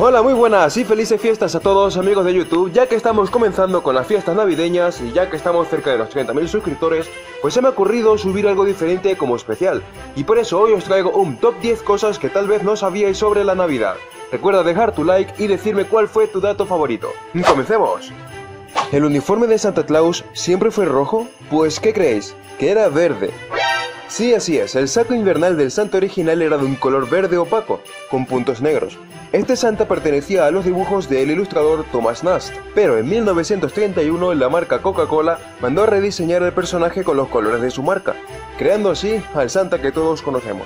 Hola, muy buenas y felices fiestas a todos amigos de YouTube. Ya que estamos comenzando con las fiestas navideñas y ya que estamos cerca de los 30.000 suscriptores, pues se me ha ocurrido subir algo diferente como especial. Y por eso hoy os traigo un top 10 cosas que tal vez no sabíais sobre la Navidad. Recuerda dejar tu like y decirme cuál fue tu dato favorito. ¡Comencemos! ¿El uniforme de Santa Claus siempre fue rojo? Pues ¿qué creéis? Que era verde. Sí, así es, el saco invernal del Santa original era de un color verde opaco, con puntos negros. Este Santa pertenecía a los dibujos del ilustrador Thomas Nast, pero en 1931 la marca Coca-Cola mandó a rediseñar el personaje con los colores de su marca, creando así al Santa que todos conocemos.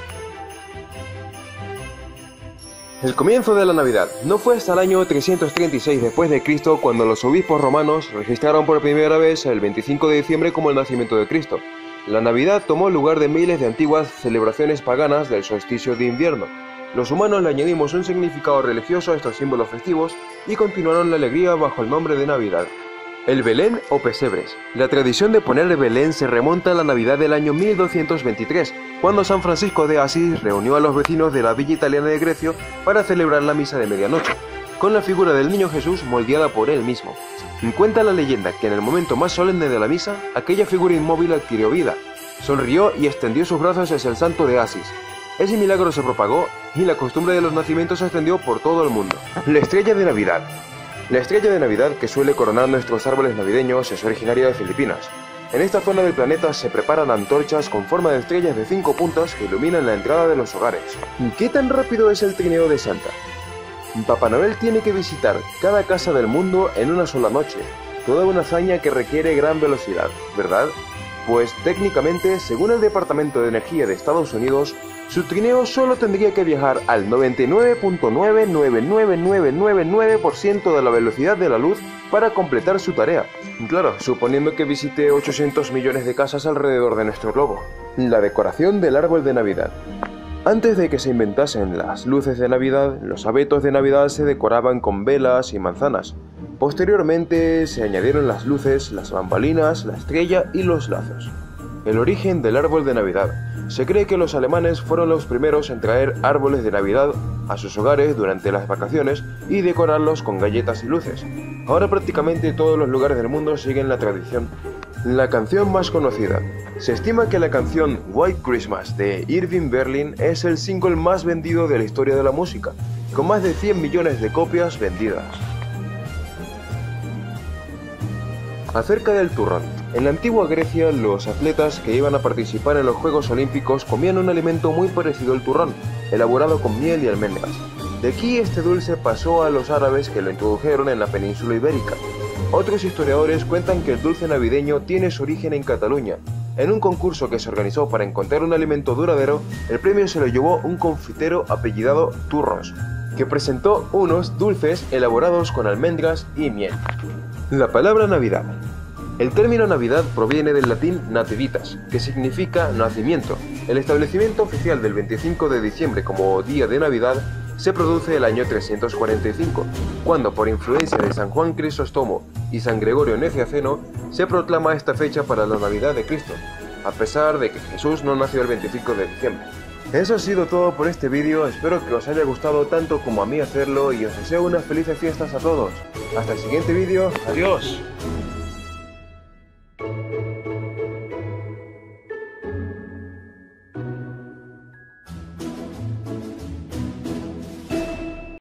El comienzo de la Navidad no fue hasta el año 336 después de Cristo cuando los obispos romanos registraron por primera vez el 25 de diciembre como el nacimiento de Cristo. La Navidad tomó lugar de miles de antiguas celebraciones paganas del solsticio de invierno. Los humanos le añadimos un significado religioso a estos símbolos festivos y continuaron la alegría bajo el nombre de Navidad. El Belén o pesebres. La tradición de poner el Belén se remonta a la Navidad del año 1223, cuando San Francisco de Asís reunió a los vecinos de la villa italiana de Grecio para celebrar la misa de medianoche, con la figura del niño Jesús moldeada por él mismo. Cuenta la leyenda que en el momento más solemne de la misa, aquella figura inmóvil adquirió vida, sonrió y extendió sus brazos hacia el santo de Asís. Ese milagro se propagó y la costumbre de los nacimientos se extendió por todo el mundo. La estrella de Navidad. La estrella de Navidad que suele coronar nuestros árboles navideños es originaria de Filipinas. En esta zona del planeta se preparan antorchas con forma de estrellas de 5 puntas que iluminan la entrada de los hogares. ¿Qué tan rápido es el trineo de Santa? Papá Noel tiene que visitar cada casa del mundo en una sola noche. Toda una hazaña que requiere gran velocidad, ¿verdad? Pues técnicamente, según el Departamento de Energía de Estados Unidos, su trineo solo tendría que viajar al 99.999999% de la velocidad de la luz para completar su tarea. Claro, suponiendo que visite 800 millones de casas alrededor de nuestro globo. La decoración del árbol de Navidad. Antes de que se inventasen las luces de Navidad, los abetos de Navidad se decoraban con velas y manzanas. Posteriormente se añadieron las luces, las bambalinas, la estrella y los lazos. El origen del árbol de Navidad. Se cree que los alemanes fueron los primeros en traer árboles de Navidad a sus hogares durante las vacaciones y decorarlos con galletas y luces. Ahora prácticamente todos los lugares del mundo siguen la tradición. La canción más conocida. Se estima que la canción White Christmas de Irving Berlin es el single más vendido de la historia de la música, con más de 100 millones de copias vendidas. Acerca del turrón. En la antigua Grecia, los atletas que iban a participar en los Juegos Olímpicos comían un alimento muy parecido al turrón, elaborado con miel y almendras. De aquí este dulce pasó a los árabes que lo introdujeron en la península ibérica. Otros historiadores cuentan que el dulce navideño tiene su origen en Cataluña. En un concurso que se organizó para encontrar un alimento duradero, el premio se lo llevó un confitero apellidado Turros, que presentó unos dulces elaborados con almendras y miel. La palabra Navidad. El término Navidad proviene del latín nativitas, que significa nacimiento. El establecimiento oficial del 25 de diciembre como día de Navidad se produce el año 345, cuando por influencia de San Juan Crisóstomo y San Gregorio Nacianceno se proclama esta fecha para la Navidad de Cristo, a pesar de que Jesús no nació el 25 de diciembre. Eso ha sido todo por este vídeo, espero que os haya gustado tanto como a mí hacerlo y os deseo unas felices fiestas a todos. Hasta el siguiente vídeo, adiós.